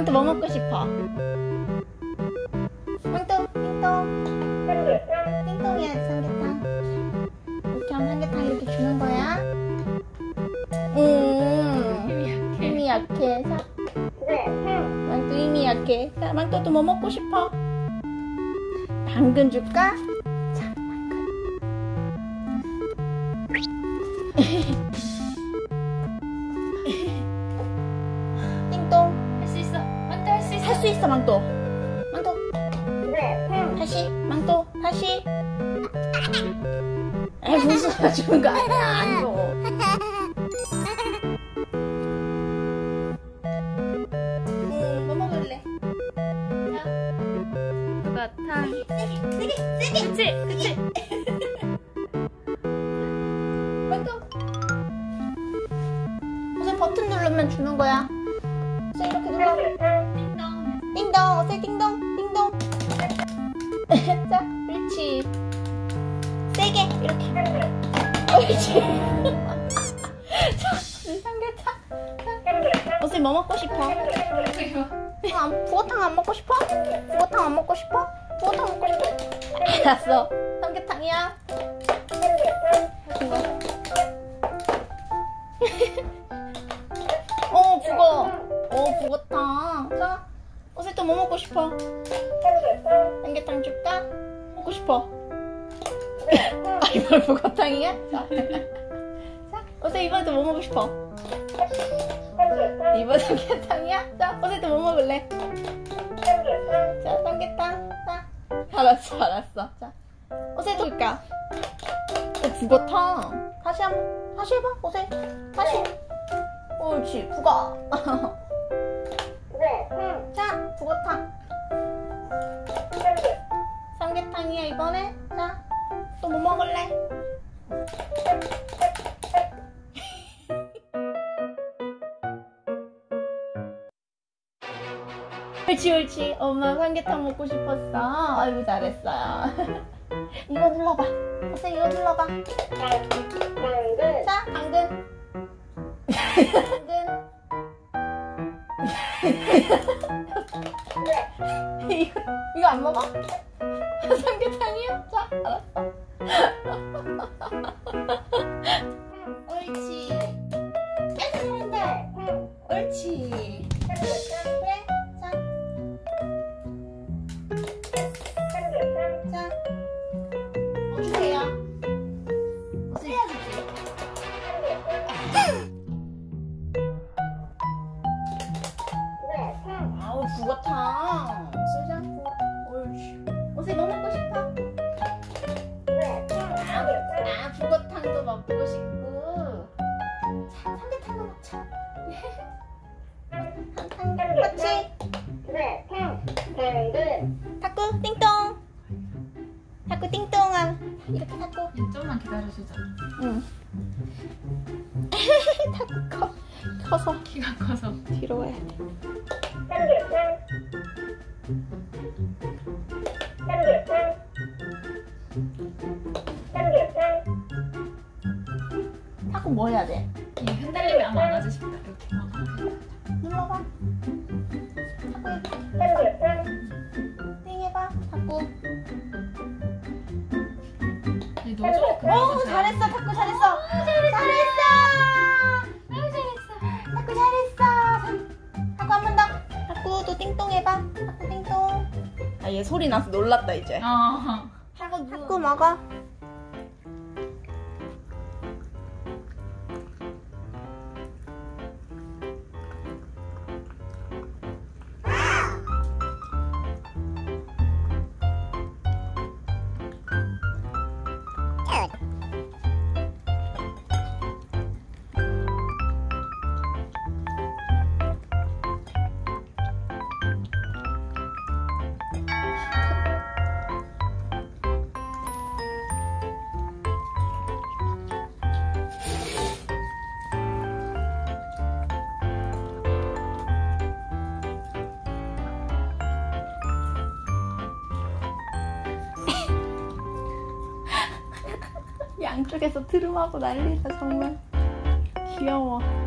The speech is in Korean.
망토 뭐 먹고 싶어? 망토 띵동. 띵동이야 삼계탕. 이렇게 하면 삼계탕 이렇게 주는 거야. 힘이 약해. 자, 망토 힘이 약해. 자, 망토도 뭐 먹고 싶어? 당근 줄까? 자, 당근. 띵동. 할 수 있어. 망토 할 수 있어. 할 수 있어 망토. 망토. 다시 망토 다시. 에이 무슨 소리 주는 거 아니야. 안 줘. 뭐 먹을래? 누가탕. 세게. 그치 그치. 망토. 우선 버튼 누르면 주는 거야. 우선 이렇게 눌러. 띵동. 띵동. 어서 띵동. 띵동. 자, 그렇지. 세게 이렇게. 옳지. 자, 삼계탕. 어서 뭐 먹고 싶어? 북어탕 안 먹고 싶어? 북어탕 안 먹고 싶어? 북어탕 먹고 싶어? 알았어. 삼계탕이야. 이거. 북어탕. 자, 어서 또 뭐 먹고 싶어? 삼계탕 줄까? 먹고 싶어. 아, 이번 북어탕이야? 자, 어서 이번에 또 뭐 먹고 싶어? 이번 삼계탕이야? 자, 어서 또 뭐 먹을래? 자, 삼계탕. 자, 알았어. 자, 어서 또 줄까? 북어탕. 다시 해봐. 어서 다시. 옳지, 북어. 자, 북어탕. 삼계탕이야 이번에. 자, 또 뭐 먹을래? 옳지. 엄마 삼계탕 먹고 싶었어. 아이고 잘했어요. 이거 눌러봐. 어서 이거 눌러봐. 자, 당근. 당근. 이거 안 먹어? 삼계탕이야? 자, 알았어. 옳지. 잘한다. 옳지. 그래. 자. 자. 주세요. 어서 주지. 아우, 북어탕. 쓰자. 옳지. 어서 뭐 먹고 싶어? 북어탕도 먹고 싶고. 자, 삼계탕도 먹자. 같이. 탁구 띵동. 탁구 띵동아. 이렇게 탁구. 좀만 기다려주자. 응. 탁구 커서 키가 커서. 뒤로 가야 돼. 탁구 뭐 해야 돼? 이 흔들리면 아마 안 하지 싶다. 이렇게. 눌러봐. 띵 해봐. 탁구. 이 노즐 그거 잘했어. 탁구 잘했어. 잘했어. 탁구 잘했어. 탁구 한 번 더. 탁구도 띵동 해봐. 탁구 띵동. 아, 얘 소리 나서 놀랐다 이제. 탁구 먹어. 양쪽에서 트름하고 난리다 정말. 귀여워.